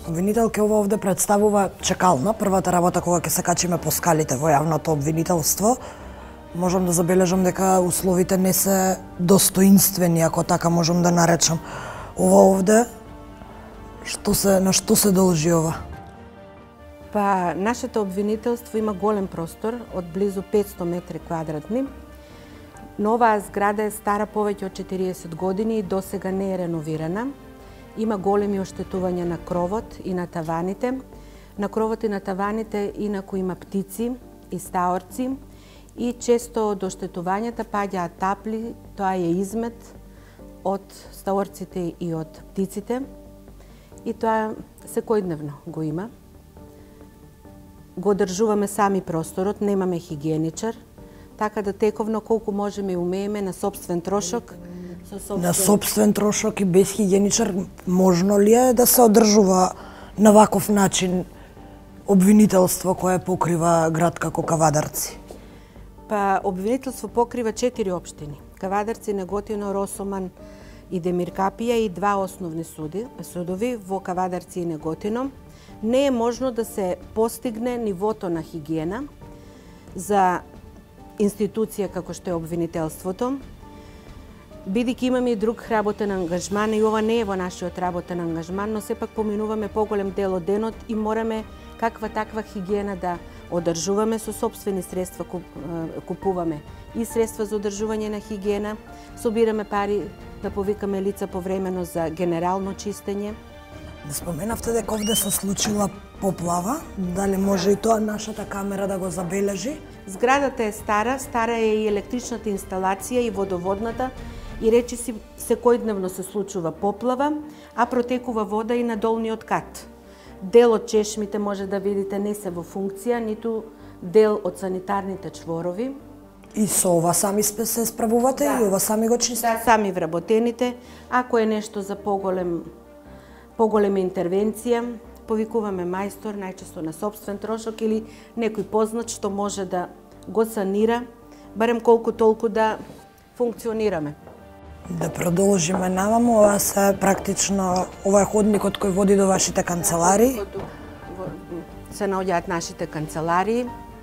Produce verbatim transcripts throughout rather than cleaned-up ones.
Обвинителка ова овде представува чекална, првата работа кога ќе се качиме по скалите во јавното обвинителство. Можам да забележам дека условите не се достоинствени, ако така можам да наречам. Ова овде, што се, на што се должи ова? Па, нашето обвинителство има голем простор од близу петсто метри квадратни. Но оваа зграда е стара повеќе од четириесет години и досега не е реновирана. Има големи оштетувања на кровот и на таваните. На кровот и на таваните инаку има птици и стаорци и често од оштетувањата паѓаат тапли, тоа е измет од стаорците и од птиците. И тоа секојдневно го има. Го одржуваме сами просторот, немаме хигиеничар, така да тековно колку можеме и умееме на собствен трошок. Со собствен... На собствен трошок и без хигиеничар можно ли е да се одржува на ваков начин обвинителство кое покрива град како Кавадарци? Па, обвинителство покрива четири општини. Кавадарци, Неготино, Росоман и Демиркапија и два основни суди, судови во Кавадарци и Неготино. Не е можно да се постигне нивото на хигиена за институција како што е обвинителството, бидејќи имаме и друг работен ангажман и ова не е во нашиот работен ангажман, но сепак поминуваме поголем дел од денот и мораме каква таква хигиена да одржуваме со собствени средства, купуваме и средства за одржување на хигиена, собираме пари да повикаме лица повремено за генерално чистење. Споменавте дека овде се случила поплава, дали може и тоа нашата камера да го забележи? Зградата е стара, стара е и електричната инсталација и водоводната и речиси секојдневно се случува поплава, а протекува вода и на долниот кат. Дел од чешмите може да видите не се во функција, ниту дел од санитарните чворови. И со ова сами се справувате да. И ова сами го чистите? Да, сами вработените. Ако е нешто за поголем поголема интервенција, повикуваме мајстор, најчесто на собствен трошок или некој познат што може да го санира, барем колку толку да функционираме. Да продолжиме наваму, ова се практично, ова е ходникот кој води до вашите канцеларии. Се наоѓаат нашите канцеларии.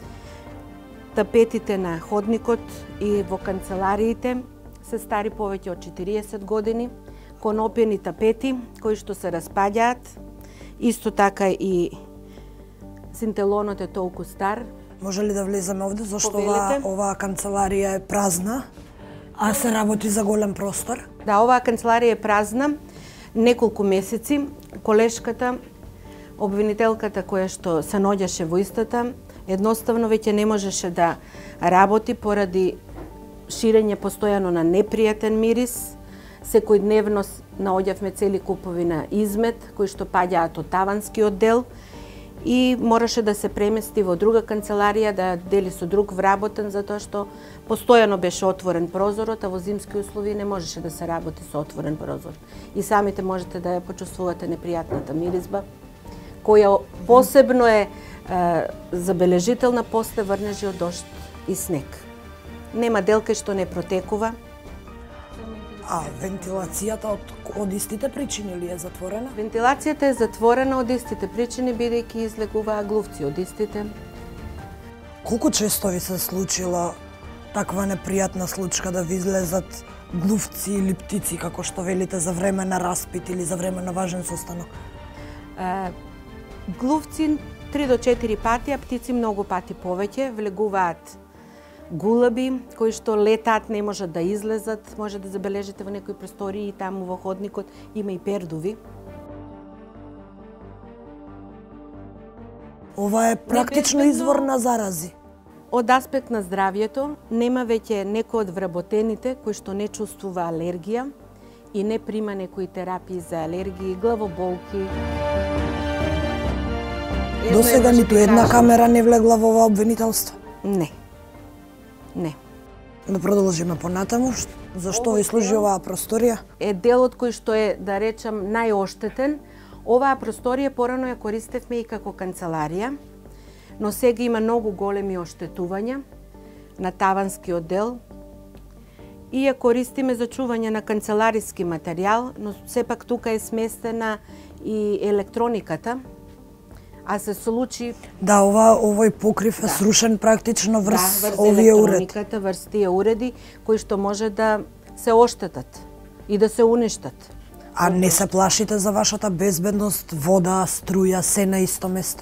Тапетите на ходникот и во канцелариите се стари повеќе од четириесет години. Конопени тапети кои што се распаѓаат. Исто така и синтелонот е толку стар. Може ли да влеземе овде, зашто ова, оваа канцеларија е празна, а се работи за голем простор? Да, оваа канцеларија е празна неколку месеци. Колешката, обвинителката која што се наоѓаше во истата, едноставно веќе не можеше да работи поради ширење постојано на непријатен мирис. Секојдневно наоѓавме цели купови на измет, кои што паѓаат од таванскиот дел и мораше да се премести во друга канцеларија, да дели со друг вработен, затоа што постојано беше отворен прозорот, а во зимски услови не можеше да се работи со отворен прозор. И самите можете да ја почувствувате непријатната миризба, која посебно е, е забележителна после врнежи од дожд и снег. Нема дел кај што не протекува. А вентилацијата од, од истите причини ли е затворена? Вентилацијата е затворена од истите причини, бидејќи излегуваа глувци од истите. Колку често ви се случила таква непријатна случка да ви излезат глувци или птици, како што велите, за време на распит или за време на важен состанок? Е, глувци три до четири пати, а птици многу пати повеќе. Влегуваат гулаби кои што летаат, не можат да излезат. Може да забележите во некои простории таму во ходникот има и пердуви. Ова е практично извор на зарази. Од аспект на здравјето нема веќе некој од вработените кој што не чувствува алергија и не прима некои терапии за алергии, главоболки. До сега ниту една камера не влегла во ова обвинителство? Не. Не. Да продолжиме понатаму. Зашто ви служи оваа просторија? Е делот кој што е, да речам, најоштетен. Оваа просторија порано ја користевме и како канцеларија, но сега има многу големи оштетувања на таванскиот дел и ја користиме за чување на канцелариски материјал, но сепак тука е сместена и електрониката, а се случи... Да, ова, овој покрив е да. срушен практично врз, да, врз овие уреди. електрониката, врз тие уреди, кои што може да се оштетат и да се уништат. А не се плашите за вашата безбедност, вода, струја, се на исто место?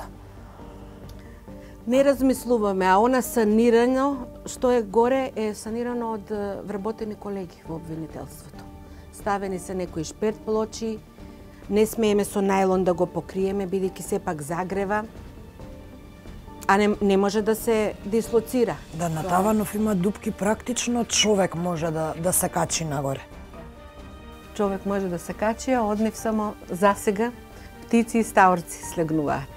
Не размислуваме, а она санирано, што е горе, е санирано од вработени колеги во обвинителството. Ставени се некои шперт плочи, не смееме со најлон да го покриеме, бидејќи сепак загрева, а не, не може да се дислоцира. Да, на таванов има дупки, практично човек може да, да се качи нагоре. Човек може да се качи, а од нив само засега птици и стаорци слегнуваат.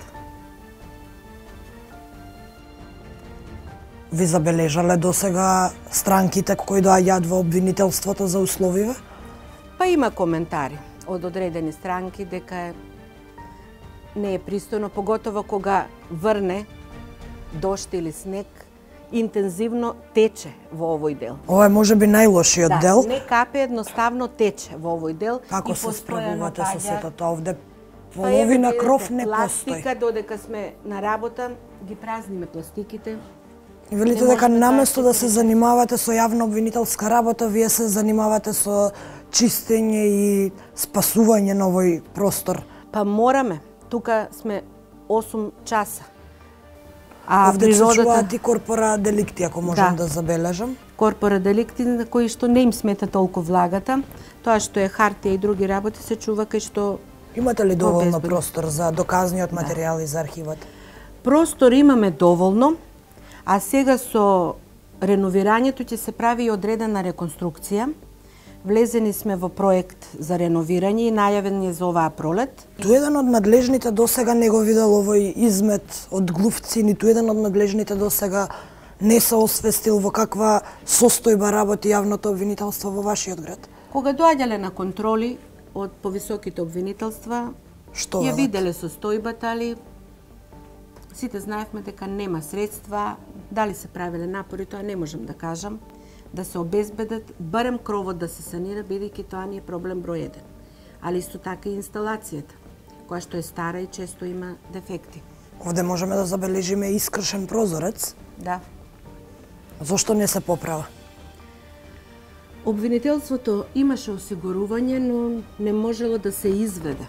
Ви забележале досега странките кои доаѓаат во обвинителството за условиве? Па има коментари од одредени странки дека не е пристојно, поготово кога врне дошт или снег, интензивно тече во овој дел. Ова е можеби најлошиот да, дел. Не капе, едноставно тече во овој дел. Како се справувате со сето тоа? Овде па половина кров не пластика, постои. Пластика, додека сме на работа, ги празниме пластиките. И велите дека наместо да се занимавате со јавно обвинителска работа, вие се занимавате со чистење и спасување на овој простор. Па мораме. Тука сме осум часа. А овде природата... се чуваат и корпора деликти, ако можам да, да забележам. Корпора деликти на кои што не им смета толку влагата. Тоа што е хартија и други работи се чува кај што... Имате ли доволно простор за доказниот материјал да. и за архивот? Простор имаме доволно, а сега со реновирањето ќе се прави и одредена реконструкција. Влезени сме во проект за реновирање и најавен е за оваа пролет. Ниту еден од надлежните досега не го видел овој измет од глувци, ниту еден од надлежните досега не се освестил во каква состојба работи јавното обвинителство во вашиот град. Кога доаѓале на контроли од повисоките обвинителства, што ја виделе состојбата, али сите знаевме дека нема средства, дали се правеле напори, тоа не можам да кажам, да се обезбедат, барем кровот да се санира, бидејќи тоа не е проблем број еден. Али исто така и инсталацијата, која што е стара и често има дефекти. Овде можеме да забележиме искршен прозорец. Да. Зошто не се поправа? Обвинителството имаше осигурување, но не можело да се изведе.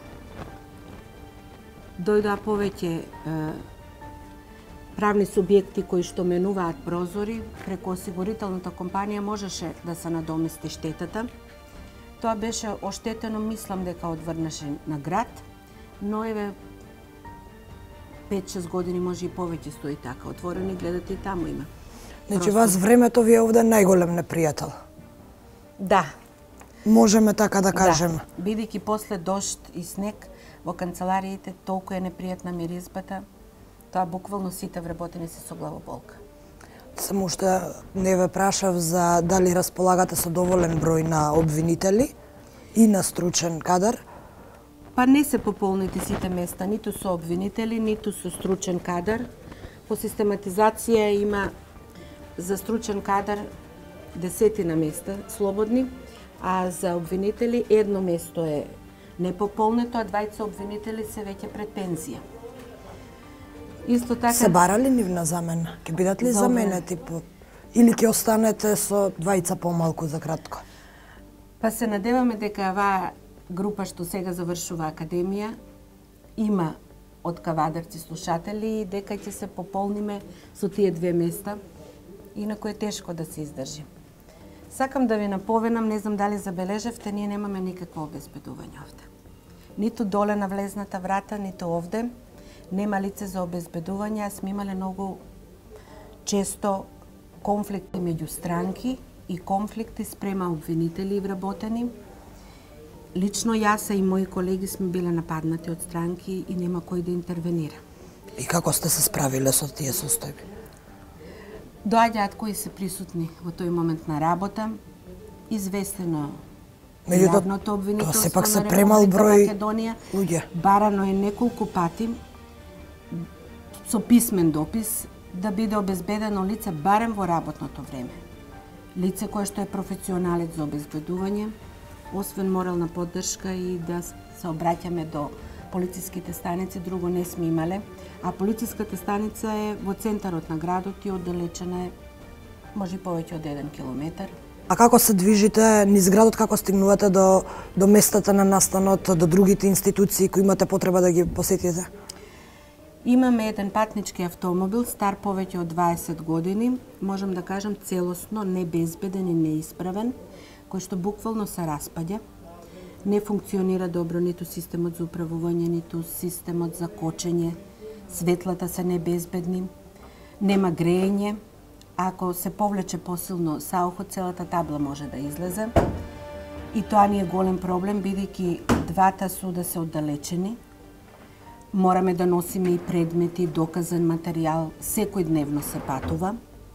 Дојдоа повеќе е, правни субјекти кои што менуваат прозори, преку осигурителната компанија можеше да се надомести штетата. Тоа беше оштетено, мислам дека од Врнешен на град, но еве пет-шест години може и повеќе стои така. Отворени, гледате и таму има. Значи вас времето ви е овде најголем непријател. Да. Можеме така да кажеме. Да. Бидејќи после дожд и снег во канцелариите толку е непријатна миризбата, тоа буквално сите вработени се со главоболка. Само уште не ве прашав за дали располагате со доволен број на обвинители и на стручен кадар. Па не се пополнити сите места, ниту со обвинители, ниту со стручен кадар. По систематизација има за стручен кадар десетина места слободни, а за обвинители едно место е непополнето, а двајца обвинители се веќе пред пензија. Исто така... Се барали нивна замена? Ке бидат ли заменети по... Или ќе останете со двајца помалку за кратко? Па се надеваме дека оваа група што сега завршува академија има од кавадарци слушатели и дека ќе се пополниме со тие две места, инаку е тешко да се издржи. Сакам да ви наповенам, не знам дали забележевте, ние немаме никакво обезбедување овде. Ниту доле на влезната врата, ниту овде. Нема лице за обезбедување, а сме имале многу често конфликти меѓу странки и конфликти спрема обвинители и вработени. Лично јас и мои колеги сме биле нападнати од странки и нема кој да интервенира. И како сте се справиле со тие состојби? Доаѓаат кои се присутни во тој момент на работа, известено Меѓутоа, јавното обвинителство сепак се на премал Република број Македонија, луѓе. барано е неколку пати со писмен допис да биде обезбедено лице барем во работното време. лице кое што е професионалец за обезбедување, освен морална поддршка и да се обраќаме до полициските станици, друго не сме имале, а полициската станица е во центарот на градот и оддалечена е може повеќе од еден километар. А како се движите низ градот, како стигнувате до, до местата на настанот, до другите институции кои имате потреба да ги посетите? Имаме еден патнички автомобил, стар повеќе од дваесет години, можам да кажам целосно небезбеден и неисправен, кој што буквално се распаѓа. Не функционира добро ниту системот за управување, ниту системот за кочење. Светлата се небезбедни, нема греење. Ако се повлече посилно саухот, целата табла може да излезе. И тоа ни е голем проблем, бидејќи двата суда се оддалечени. Мораме да носиме и предмети, доказен материјал, секој дневно се патува.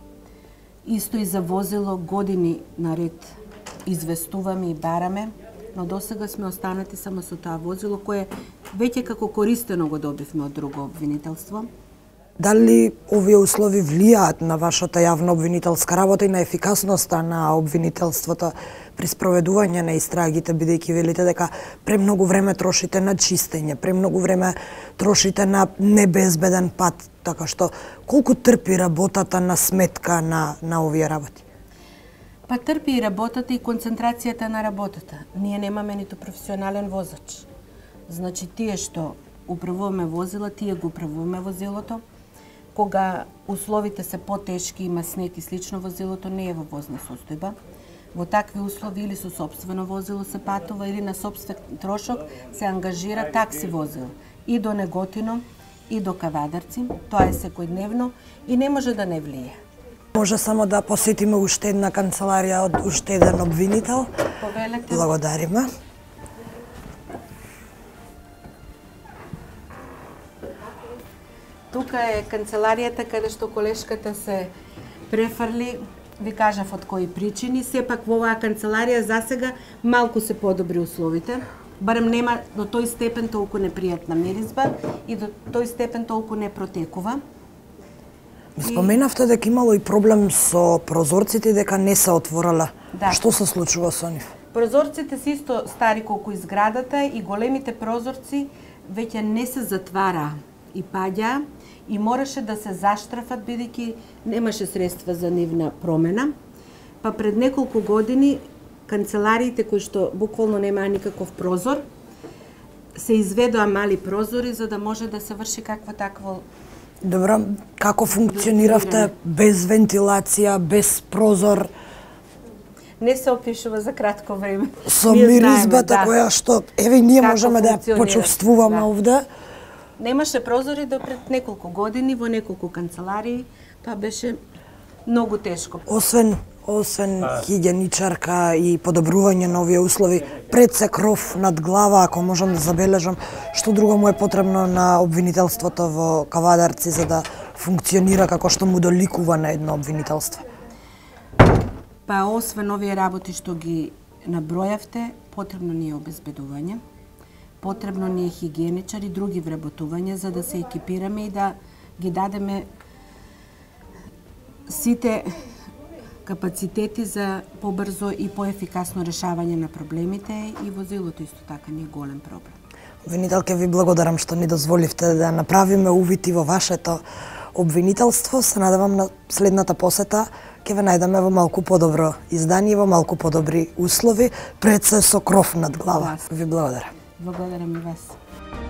Исто и за возило години наред известуваме и бараме, но досега сме останати само со тоа возило, кое веќе како користено го добивме од друго обвинителство. Дали овие услови влијаат на вашата јавна обвинителска работа и на ефикасноста на обвинителството при спроведување на истрагите, бидејќи велите дека премногу време трошите на чистење, премногу време трошите на небезбеден пат, така што колку трпи работата на сметка на, на овие работи? Па трпи и работата и концентрацијата на работата. Ние немаме ниту професионален возач. Значи, тие што управуваме возила, тие го управуваме возилото. Кога условите се потешки, има снег и слично, возилото не е во возна состојба. Во такви услови или со сопствено возило се патува, или на сопствен трошок се ангажира такси возило. И до Неготино, и до Кавадарци. Тоа е секојдневно и не може да не влие. Може само да посетиме уште една канцеларија од уште еден обвинител. Повелете. Благодариме. Тука е канцеларијата каде што колешката се префрли, ви кажав од кои причини. Сепак во оваа канцеларија засега малку се подобри условите. Барем нема до тој степен толку непријатна миризба и до тој степен толку не протекува. Споменавте дека имало и проблем со прозорците и дека не се отворале. Да. Што се случува со нив? Прозорците се исто стари колку и зградата и големите прозорци веќе не се затвара и паѓа и мораше да се заштрафат бидејќи немаше средства за нивна промена. Па пред неколку години канцелариите кои што буквално немаа никаков прозор се изведоа мали прозори за да може да се врши какво такво. Добро, како функциониравте без вентилација, без прозор? Не се опишува за кратко време. Со миризбата да. која што еве ние Како можеме да ја почувствуваме да. овде. Немаше прозори до пред неколку години во неколку канцеларии. Тоа беше многу тешко. Освен освен хигиеничарка и подобрување на овие услови, пред се кров над глава, ако можам да забележам, што друго му е потребно на обвинителството во Кавадарци за да функционира како што му доликува на едно обвинителство? Па освен овие работи што ги набројавте, потребно ни е обезбедување, потребно ни е хигиеничар и други вработувања за да се екипираме и да ги дадеме сите капацитети за побрзо и поефикасно решавање на проблемите и возилото исто така не е голем проблем. Обвинителке, ви благодарам што ни дозволивте да направиме увид и во вашето обвинителство. Се надевам на следната посета ќе ве најдеме во малку подобро издание, во малку подобри услови, пред се со кров над глава. Ви благодарам. Благодарам и вас.